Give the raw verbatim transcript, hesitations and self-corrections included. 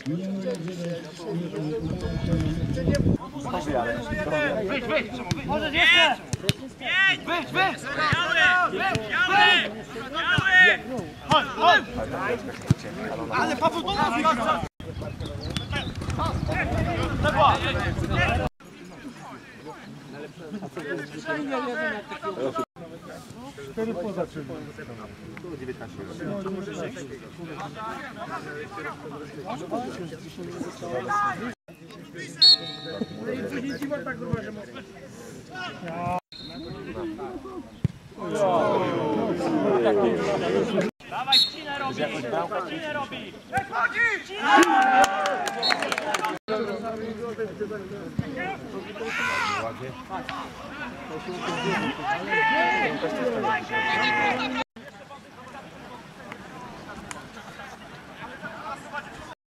Wyjdź, wyjdź! Możesz jeszcze! Wyjdź, wyjdź! Biały! Biały! Biały! Chodź, chodź! Ale Paweł do nas! Lewa! Cztery poza czym? dziewiętnaście. Dawaj, ścinę robi! Ścinę robi! Ładnie.